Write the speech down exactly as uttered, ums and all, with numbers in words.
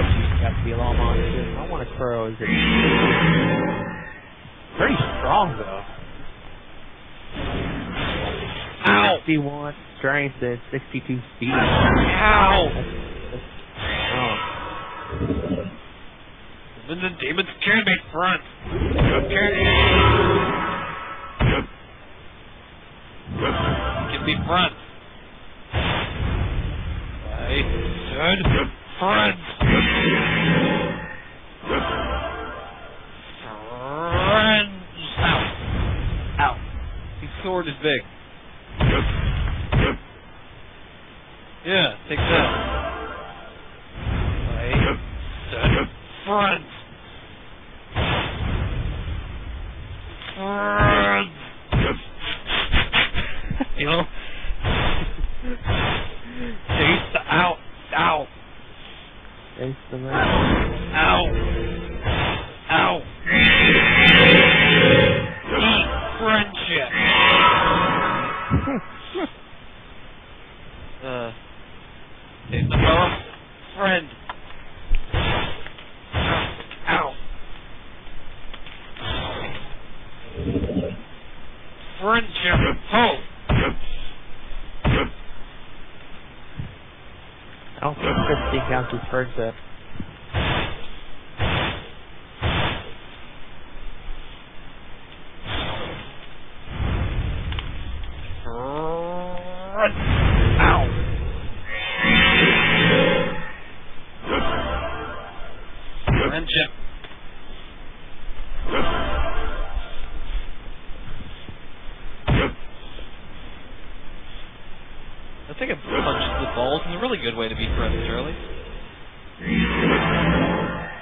You've got to be a law monster. I want a crow. Is it pretty strong though? Ow! sixty-one strength and sixty-two speed. Ow! Oh. Then the demons can be front. Okay. Can be front. I said front. Friends. Ow. Ow. His sword is big. Yeah, take that. I said front. Front. You know? Taste the ow. Ow. Taste the man. Ow. Ow. Eat friendship. uh, taste the power. Friend. Ow. Friendship. Oh. I don't think fifty counts as friendship. Ow. Friendship. I think I punched the balls is a really good way to beat friends, Charlie.